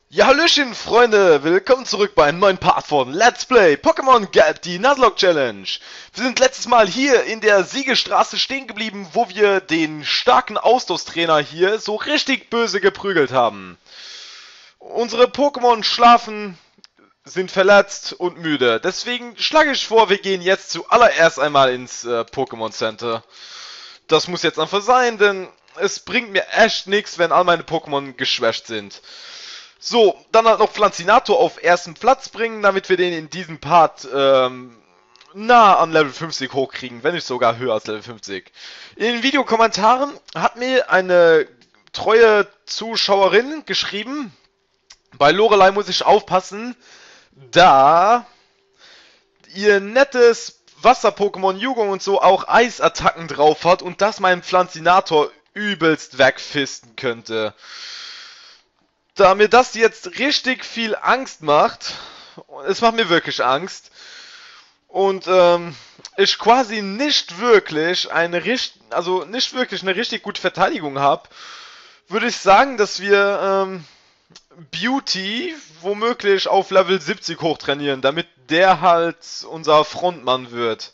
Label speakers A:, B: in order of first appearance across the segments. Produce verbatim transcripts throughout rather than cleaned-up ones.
A: Ja, hallöchen, Freunde! Willkommen zurück bei einem neuen Part von Let's Play Pokémon Get die Nuzlocke Challenge. Wir sind letztes Mal hier in der Siegestraße stehen geblieben, wo wir den starken Ausdauertrainer hier so richtig böse geprügelt haben. Unsere Pokémon schlafen, sind verletzt und müde. Deswegen schlage ich vor, wir gehen jetzt zuallererst einmal ins äh, Pokémon Center. Das muss jetzt einfach sein, denn es bringt mir echt nichts, wenn all meine Pokémon geschwächt sind. So, dann halt noch Pflanzinator auf ersten Platz bringen, damit wir den in diesem Part ähm, nah an Level fünfzig hochkriegen, wenn nicht sogar höher als Level fünfzig. In den Videokommentaren hat mir eine treue Zuschauerin geschrieben, bei Lorelei muss ich aufpassen, da ihr nettes Wasser-Pokémon Jugong und so auch Eisattacken drauf hat und das meinen Pflanzinator übelst wegfisten könnte. Da mir das jetzt richtig viel Angst macht, es macht mir wirklich Angst, und ähm, ich quasi nicht wirklich eine richtig, also nicht wirklich eine richtig gute Verteidigung habe, würde ich sagen, dass wir ähm, Beauty womöglich auf Level siebzig hochtrainieren, damit der halt unser Frontmann wird.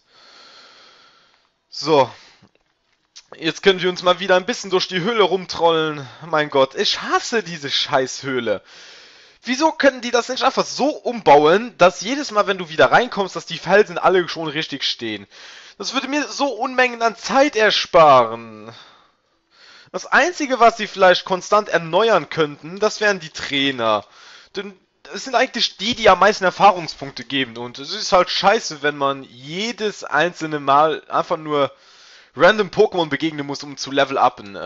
A: So. Jetzt können wir uns mal wieder ein bisschen durch die Höhle rumtrollen. Mein Gott, ich hasse diese Scheißhöhle. Wieso können die das nicht einfach so umbauen, dass jedes Mal, wenn du wieder reinkommst, dass die Felsen alle schon richtig stehen? Das würde mir so Unmengen an Zeit ersparen. Das Einzige, was sie vielleicht konstant erneuern könnten, das wären die Trainer. Denn es sind eigentlich die, die am meisten Erfahrungspunkte geben. Und es ist halt scheiße, wenn man jedes einzelne Mal einfach nur random Pokémon begegnen muss, um zu level upen.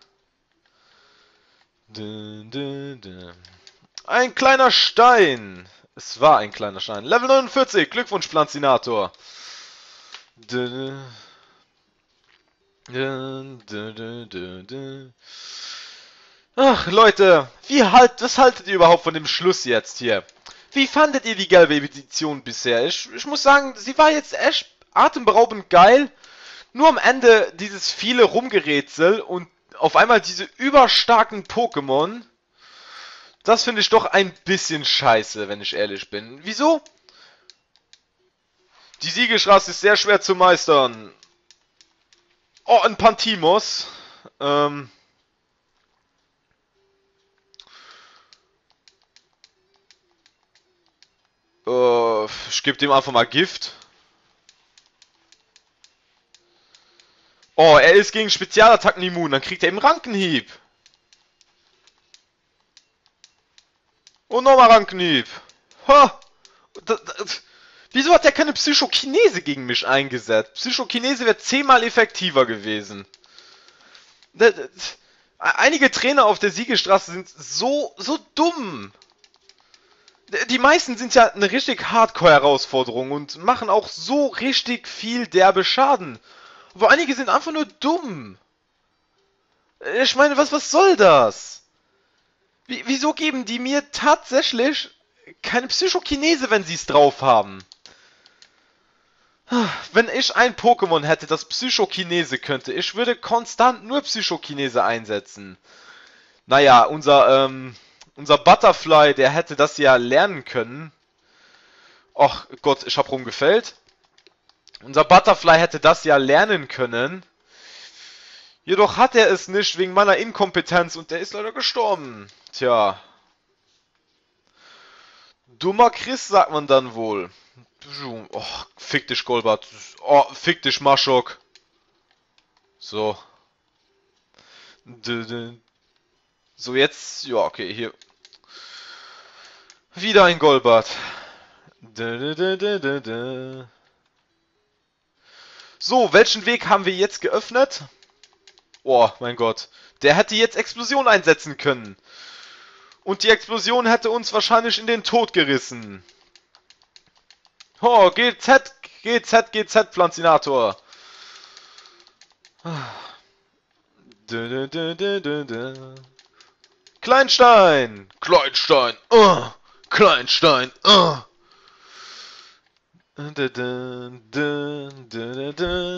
A: Dun, dun, dun. Ein kleiner Stein. Es war ein kleiner Stein. Level neunundvierzig. Glückwunsch, Pflanzinator. Dun, dun, dun, dun, dun. Ach, Leute. Wie halt, was haltet ihr überhaupt von dem Schluss jetzt hier? Wie fandet ihr die gelbe Edition bisher? Ich, ich muss sagen, sie war jetzt echt atemberaubend geil. Nur am Ende dieses viele Rumgerätsel und auf einmal diese überstarken Pokémon, das finde ich doch ein bisschen scheiße, wenn ich ehrlich bin. Wieso? Die Siegestraße ist sehr schwer zu meistern. Oh, ein Pantimos. Ähm. Äh, ich gebe dem einfach mal Gift. Oh, er ist gegen Spezialattacken immun, dann kriegt er eben Rankenhieb. Und nochmal Rankenhieb. Ha! Das, das, wieso hat er keine Psychokinese gegen mich eingesetzt? Psychokinese wäre zehnmal effektiver gewesen. Das, das, einige Trainer auf der Siegestraße sind so, so dumm. Die meisten sind ja eine richtig Hardcore-Herausforderung und machen auch so richtig viel derbe Schaden. Aber einige sind einfach nur dumm. Ich meine, was, was soll das? Wie, wieso geben die mir tatsächlich keine Psychokinese, wenn sie es drauf haben? Wenn ich ein Pokémon hätte, das Psychokinese könnte, ich würde konstant nur Psychokinese einsetzen. Naja, unser, ähm, unser Butterfly, der hätte das ja lernen können. Och Gott, ich hab rumgefällt. Unser Butterfly hätte das ja lernen können. Jedoch hat er es nicht wegen meiner Inkompetenz und der ist leider gestorben. Tja. Dummer Chris, sagt man dann wohl. Oh, fick dich, Golbat. Oh, fick dich, Maschok. So. So, jetzt. Ja, okay, hier. Wieder ein Golbat. So, welchen Weg haben wir jetzt geöffnet? Oh, mein Gott. Der hätte jetzt Explosion einsetzen können. Und die Explosion hätte uns wahrscheinlich in den Tod gerissen. Oh, G Z, G Z, G Z, Pflanzinator. Kleinstein! Kleinstein! Uh, Kleinstein! Uh.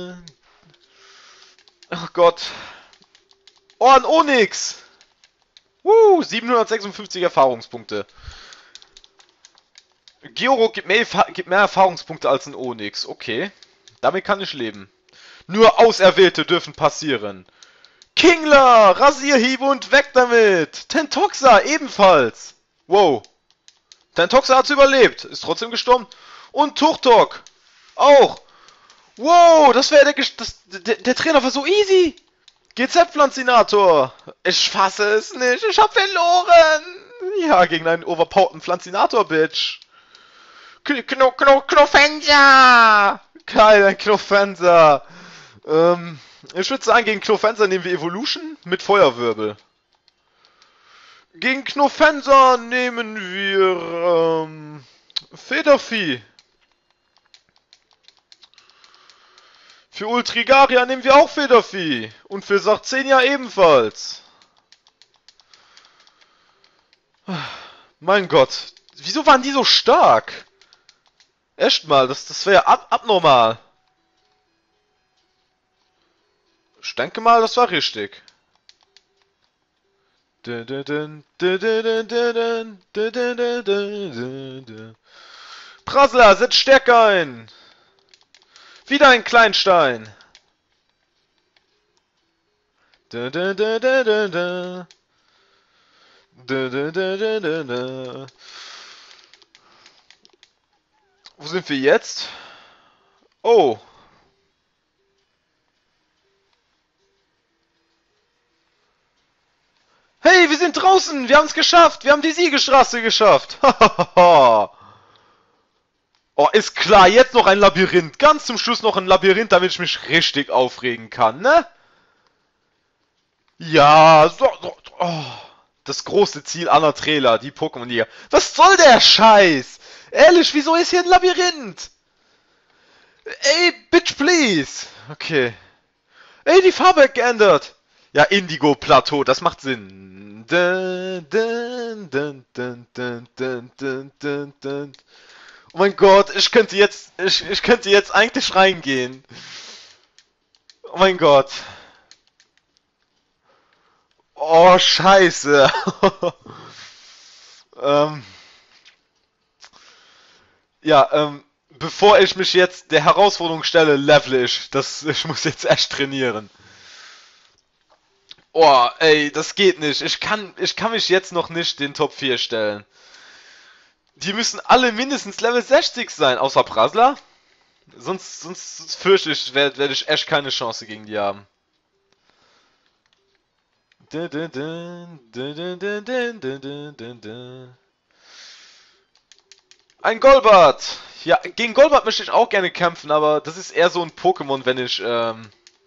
A: Ach Gott. Oh, ein Onyx! Woo, siebenhundertsechsundfünfzig Erfahrungspunkte. Georok gibt mehr, gibt mehr Erfahrungspunkte als ein Onyx. Okay, damit kann ich leben. Nur Auserwählte dürfen passieren. Kingler, Rasierhieb und weg damit. Tentoxa ebenfalls. Wow. Tentoxa hat's überlebt, ist trotzdem gestorben. Und Turtok auch. Wow, das wäre der, das, der, der Trainer war so easy. G Z-Pflanzinator. Ich fasse es nicht, ich hab verloren. Ja, gegen einen overpowerten Pflanzinator-Bitch. Kno, Kno, Knofensa! Kein Knofensa. Ähm, ich würde sagen, gegen Knofensa nehmen wir Evolution mit Feuerwirbel. Gegen Knofensa nehmen wir, ähm, Federvieh. Für Ultrigaria nehmen wir auch Federvieh. Und für Sarcenia ebenfalls. Mein Gott. Wieso waren die so stark? Echt mal, das, das wäre ab abnormal. Ich denke mal, das war richtig. Prasler, setz Stärke ein. Wieder ein Kleinstein. Wo sind wir jetzt? Oh. Hey, wir sind draußen. Wir haben es geschafft. Wir haben die Siegestraße geschafft. Oh, ist klar. Jetzt noch ein Labyrinth. Ganz zum Schluss noch ein Labyrinth, damit ich mich richtig aufregen kann, ne? Ja, so, so, oh. Das große Ziel aller Trailer, die Pokémon-Liga. Was soll der Scheiß? Ehrlich, wieso ist hier ein Labyrinth? Ey, bitch, please. Okay. Ey, die Farbe geändert. Ja, Indigo-Plateau, das macht Sinn. Dun, dun, dun, dun, dun, dun, dun, dun, dun. Oh mein Gott, ich könnte jetzt, ich, ich könnte jetzt eigentlich reingehen. Oh mein Gott. Oh, scheiße. ähm. Ja, ähm, bevor ich mich jetzt der Herausforderung stelle, level ich. Das, ich muss jetzt echt trainieren. Oh, ey, das geht nicht. Ich kann, ich kann mich jetzt noch nicht den Top vier stellen. Die müssen alle mindestens Level sechzig sein, außer Prasler. Sonst, sonst, sonst fürchte ich, werde werd ich echt keine Chance gegen die haben. Ein Golbat! Ja, gegen Golbat möchte ich auch gerne kämpfen, aber das ist eher so ein Pokémon, wenn ich, ähm,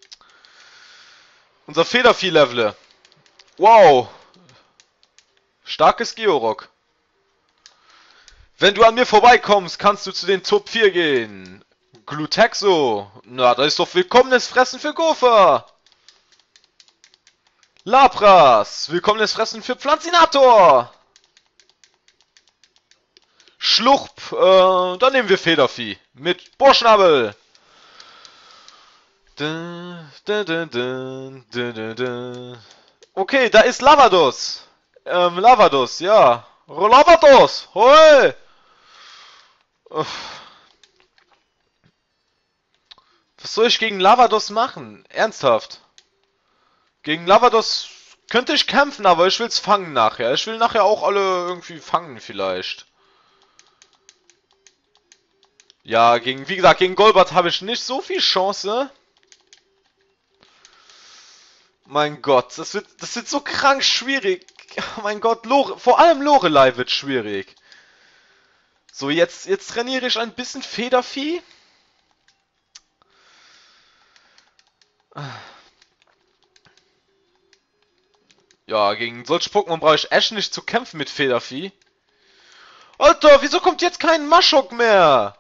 A: unser Federvieh levele. Wow! Starkes Georok. Wenn du an mir vorbeikommst, kannst du zu den Top vier gehen. Glutexo. Na, das ist doch willkommenes Fressen für Gopher. Lapras. Willkommenes Fressen für Pflanzinator. Schluchp. Äh, dann nehmen wir Federvieh. Mit Bohrschnabel. Okay, da ist Lavados. Ähm, Lavados, ja. Lavados. Hoi. Was soll ich gegen Lavados machen? Ernsthaft. Gegen Lavados könnte ich kämpfen, aber ich will's fangen nachher. Ich will nachher auch alle irgendwie fangen vielleicht. Ja, gegen, wie gesagt, gegen Golbat habe ich nicht so viel Chance. Mein Gott, das wird, das wird so krank schwierig. Oh mein Gott, Lore, vor allem Lorelei wird schwierig. So, jetzt, jetzt trainiere ich ein bisschen Federvieh. Ja, gegen solche Pokémon brauche ich echt nicht zu kämpfen mit Federvieh. Alter, wieso kommt jetzt kein Maschok mehr?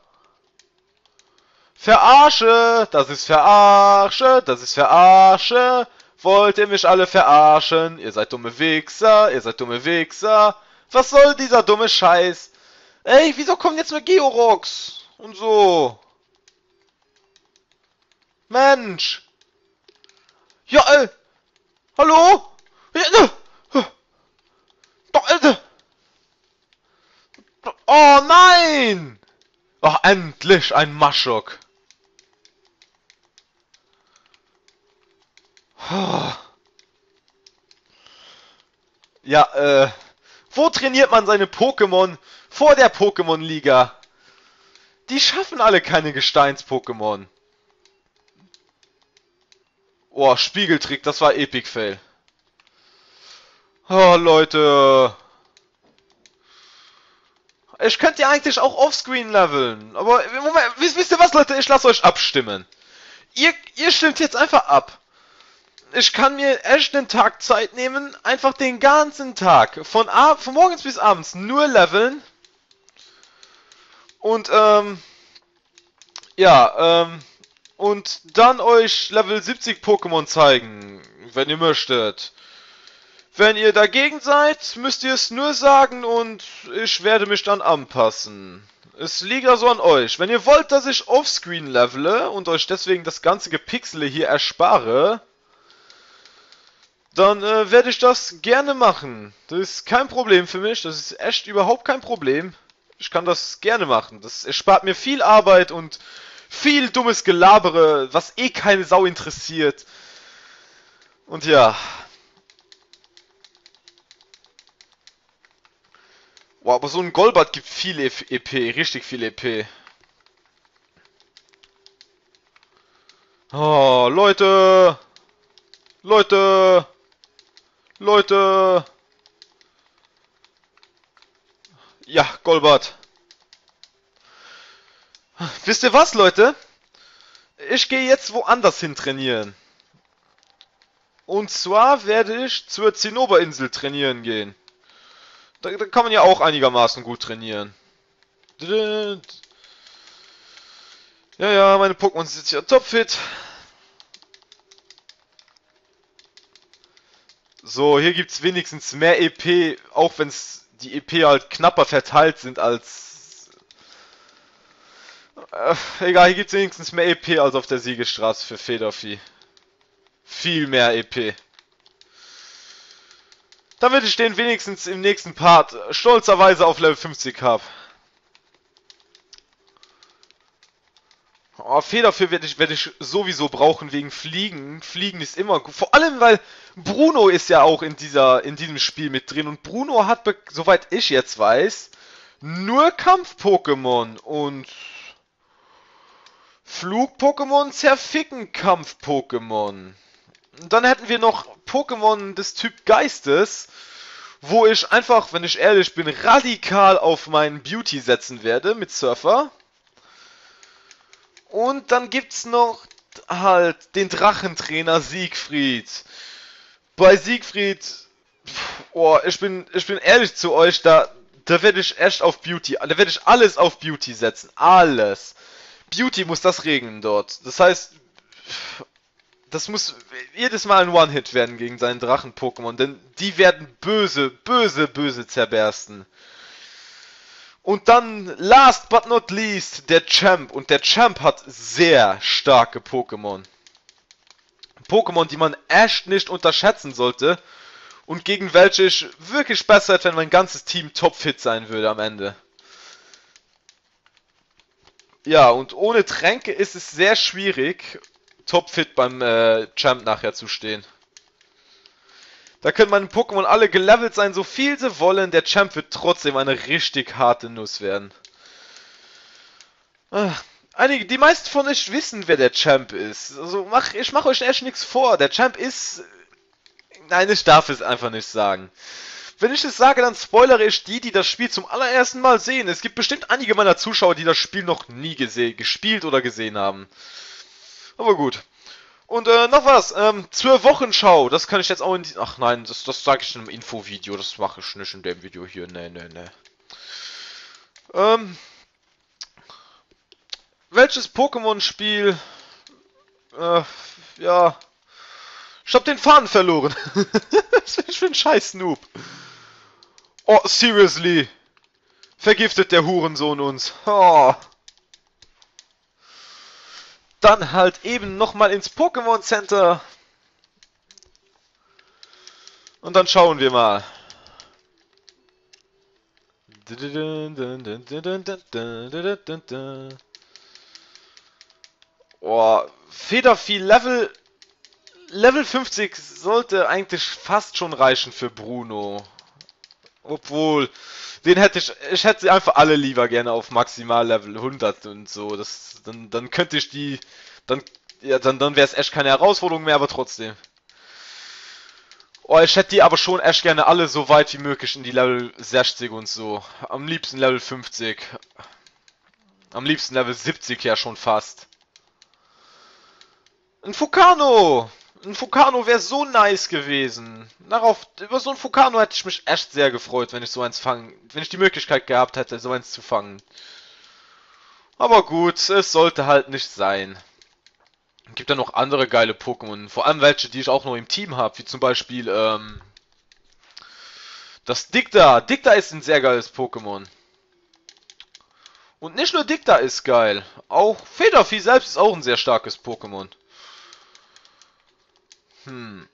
A: Verarsche, das ist Verarsche, das ist Verarsche. Wollt ihr mich alle verarschen? Ihr seid dumme Wichser, ihr seid dumme Wichser. Was soll dieser dumme Scheiß? Ey, wieso kommen jetzt nur Georoks? Und so. Mensch. Ja, ey. Hallo? Ja, Oh nein! Ach, endlich ein Maschok. Ja, äh... Wo trainiert man seine Pokémon? Vor der Pokémon-Liga. Die schaffen alle keine Gesteins-Pokémon. Oh, Spiegeltrick, das war Epic-Fail. Oh, Leute. Ich könnte ja eigentlich auch offscreen leveln. Aber, Moment, wisst, wisst ihr was, Leute? Ich lasse euch abstimmen. Ihr, ihr stimmt jetzt einfach ab. Ich kann mir echt einen Tag Zeit nehmen, einfach den ganzen Tag, von, ab, von morgens bis abends, nur leveln. Und, ähm, ja, ähm, und dann euch Level siebzig Pokémon zeigen, wenn ihr möchtet. Wenn ihr dagegen seid, müsst ihr es nur sagen und ich werde mich dann anpassen. Es liegt also an euch. Wenn ihr wollt, dass ich offscreen levele und euch deswegen das ganze Gepixele hier erspare, dann äh, werde ich das gerne machen. Das ist kein Problem für mich. Das ist echt überhaupt kein Problem. Ich kann das gerne machen. Das erspart mir viel Arbeit und viel dummes Gelabere, was eh keine Sau interessiert. Und ja. Wow, aber so ein Golbat gibt viel E P. Richtig viel E P. Oh, Leute. Leute. Leute! Ja, Golbat. Wisst ihr was, Leute? Ich gehe jetzt woanders hin trainieren. Und zwar werde ich zur Zinnoberinsel trainieren gehen. Da, da kann man ja auch einigermaßen gut trainieren. Ja, ja, meine Pokémon sind jetzt ja topfit. So, hier gibt's wenigstens mehr E P, auch wenn es die E P halt knapper verteilt sind als... Äh, egal, hier gibt's wenigstens mehr E P als auf der Siegestraße für Federvieh. Viel mehr E P. Damit ich den wenigstens im nächsten Part stolzerweise auf Level fünfzig habe. Oh, Federvieh werde ich, werd ich sowieso brauchen wegen Fliegen. Fliegen ist immer gut. Vor allem, weil Bruno ist ja auch in dieser, in diesem Spiel mit drin. Und Bruno hat, soweit ich jetzt weiß, nur Kampf-Pokémon. Und Flug-Pokémon zerficken Kampf-Pokémon. Und dann hätten wir noch Pokémon des Typ Geistes, wo ich einfach, wenn ich ehrlich bin, radikal auf meinen Beauty setzen werde mit Surfer. Und dann gibt's noch halt den Drachentrainer Siegfried. Bei Siegfried, oh, ich bin, ich bin ehrlich zu euch, da, da werde ich echt auf Beauty, da werde ich alles auf Beauty setzen, alles. Beauty muss das regeln dort. Das heißt, das muss jedes Mal ein One-Hit werden gegen seinen Drachen-Pokémon, denn die werden böse, böse, böse zerbersten. Und dann, last but not least, der Champ. Und der Champ hat sehr starke Pokémon. Pokémon, die man echt nicht unterschätzen sollte. Und gegen welche ich wirklich besser hätte, wenn mein ganzes Team topfit sein würde am Ende. Ja, und ohne Tränke ist es sehr schwierig, topfit beim äh, Champ nachher zu stehen. Da können meine Pokémon alle gelevelt sein, so viel sie wollen. Der Champ wird trotzdem eine richtig harte Nuss werden. Einige, die meisten von euch wissen, wer der Champ ist. Also mach, ich mache euch echt nichts vor. Der Champ ist... Nein, ich darf es einfach nicht sagen. Wenn ich es sage, dann spoilere ich die, die das Spiel zum allerersten Mal sehen. Es gibt bestimmt einige meiner Zuschauer, die das Spiel noch nie gespielt oder gesehen haben. Aber gut. Und äh, noch was, ähm, zur Wochenschau, das kann ich jetzt auch in die... Ach nein, das, das sage ich in einem Infovideo, das mache ich nicht in dem Video hier, ne, ne, ne. Ähm, welches Pokémon-Spiel, äh, ja, ich hab den Faden verloren. Ich bin ein scheiß Noob. Oh, seriously, vergiftet der Hurensohn uns, oh. Dann halt eben nochmal ins Pokémon Center. Und dann schauen wir mal. Oh, Federvieh Level Level fünfzig sollte eigentlich fast schon reichen für Bruno. Obwohl, den hätte ich, ich hätte sie einfach alle lieber gerne auf maximal Level hundert und so. Das, dann, dann könnte ich die, dann, ja, dann, dann wäre es echt keine Herausforderung mehr, aber trotzdem. Oh, ich hätte die aber schon echt gerne alle so weit wie möglich in die Level sechzig und so. Am liebsten Level fünfzig. Am liebsten Level siebzig ja schon fast. Ein Fukano! Ein Fukano wäre so nice gewesen. Darauf, über so ein Fukano hätte ich mich echt sehr gefreut, wenn ich so eins fangen, wenn ich die Möglichkeit gehabt hätte, so eins zu fangen. Aber gut, es sollte halt nicht sein. Gibt ja noch andere geile Pokémon, vor allem welche, die ich auch noch im Team habe, wie zum Beispiel, ähm, das Dicta. Dicta ist ein sehr geiles Pokémon. Und nicht nur Dicta ist geil, auch Federvieh selbst ist auch ein sehr starkes Pokémon. Hm.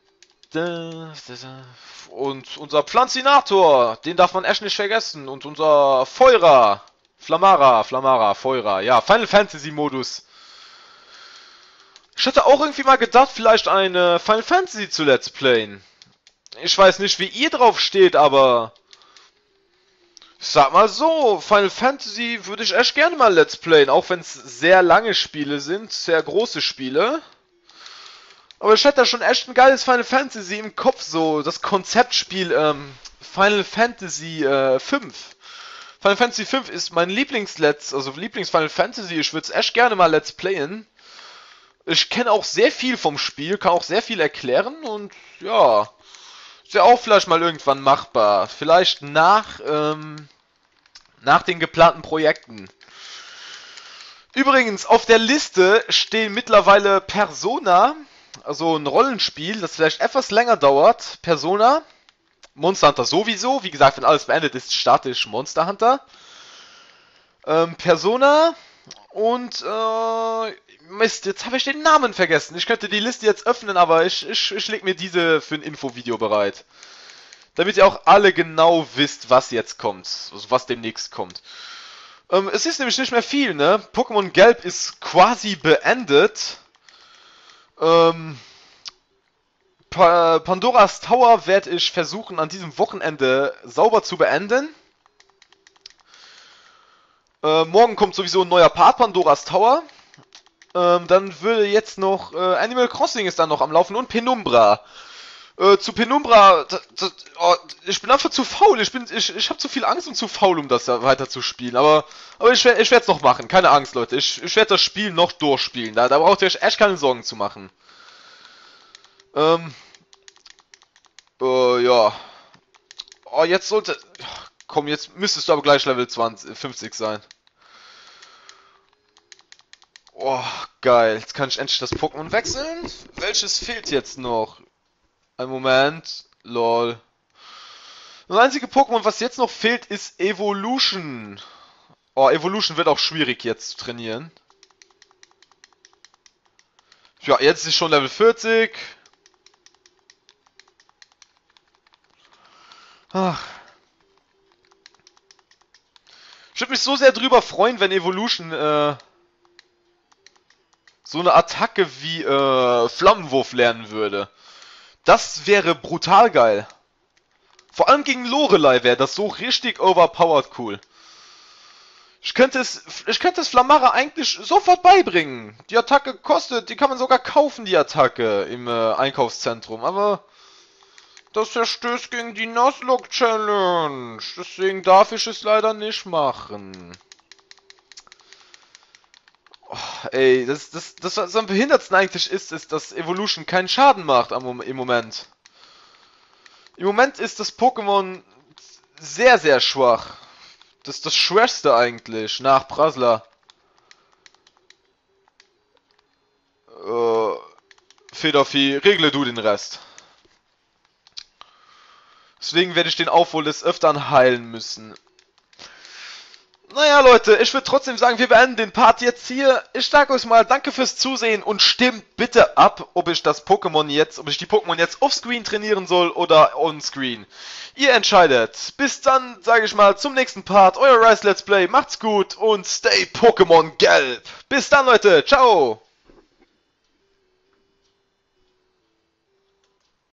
A: Und unser Pflanzinator, den darf man echt nicht vergessen. Und unser Feurer, Flammara, Flammara, Feurer, ja, Final Fantasy Modus. Ich hatte auch irgendwie mal gedacht, vielleicht eine Final Fantasy zu Let's Playen. Ich weiß nicht, wie ihr drauf steht, aber ich sag mal so, Final Fantasy würde ich echt gerne mal Let's Playen, auch wenn es sehr lange Spiele sind, sehr große Spiele. Aber ich hatte da schon echt ein geiles Final Fantasy im Kopf, so das Konzeptspiel ähm, Final Fantasy äh, fünf. Final Fantasy fünf ist mein Lieblings-Let's, also Lieblings-Final Fantasy, ich würde es echt gerne mal Let's Playen. Ich kenne auch sehr viel vom Spiel, kann auch sehr viel erklären und ja, ist ja auch vielleicht mal irgendwann machbar. Vielleicht nach, ähm, nach den geplanten Projekten. Übrigens, auf der Liste stehen mittlerweile Persona, also ein Rollenspiel, das vielleicht etwas länger dauert. Persona, Monster Hunter sowieso, wie gesagt, wenn alles beendet ist, starte ich Monster Hunter. Ähm, Persona und, äh, Mist, jetzt habe ich den Namen vergessen. Ich könnte die Liste jetzt öffnen, aber ich, ich, ich lege mir diese für ein Infovideo bereit. Damit ihr auch alle genau wisst, was jetzt kommt, also was demnächst kommt. Ähm, es ist nämlich nicht mehr viel, ne? Pokémon Gelb ist quasi beendet. Ähm, pa Pandoras Tower werde ich versuchen, an diesem Wochenende sauber zu beenden. Äh, morgen kommt sowieso ein neuer Part, Pandoras Tower. Ähm, dann würde jetzt noch, äh, Animal Crossing ist dann noch am Laufen und Penumbra. Äh, zu Penumbra, das, das, oh, ich bin einfach zu faul, ich bin, ich, ich habe zu viel Angst und zu faul, um das weiter zu spielen, aber, aber ich, ich werde es noch machen, keine Angst, Leute, ich, ich werde das Spiel noch durchspielen, da, da braucht ihr euch echt keine Sorgen zu machen. Ähm, äh, ja. Oh, jetzt sollte, komm, jetzt müsstest du aber gleich Level zwanzig, fünfzig sein. Oh, geil. Jetzt kann ich endlich das Pokémon wechseln. Welches fehlt jetzt noch? Ein Moment. Lol. Das einzige Pokémon, was jetzt noch fehlt, ist Evolution. Oh, Evolution wird auch schwierig jetzt zu trainieren. Ja, jetzt ist schon Level vierzig. Ach. Ich würde mich so sehr drüber freuen, wenn Evolution, äh... so eine Attacke wie äh, Flammenwurf lernen würde. Das wäre brutal geil. Vor allem gegen Lorelei wäre das so richtig overpowered cool. Ich könnte es, ich könnte es Flammara eigentlich sofort beibringen. Die Attacke kostet, die kann man sogar kaufen, die Attacke im äh, Einkaufszentrum. Aber das verstößt gegen die Nuzlocke Challenge. Deswegen darf ich es leider nicht machen. Ey, das, das, das, was am behindertsten eigentlich ist, ist, dass Evolution keinen Schaden macht am, im Moment. Im Moment ist das Pokémon sehr, sehr schwach. Das ist das Schwächste eigentlich, nach Prasler. Äh, Federvieh, regle du den Rest. Deswegen werde ich den auch wohl des Öfteren heilen müssen. Naja, Leute, ich würde trotzdem sagen, wir beenden den Part jetzt hier. Ich sage euch mal, danke fürs Zusehen und stimmt bitte ab, ob ich das Pokémon jetzt, ob ich die Pokémon jetzt offscreen trainieren soll oder onscreen. Ihr entscheidet. Bis dann, sage ich mal, zum nächsten Part. Euer Rise Let's Play. Macht's gut und stay Pokémon gelb. Bis dann, Leute. Ciao.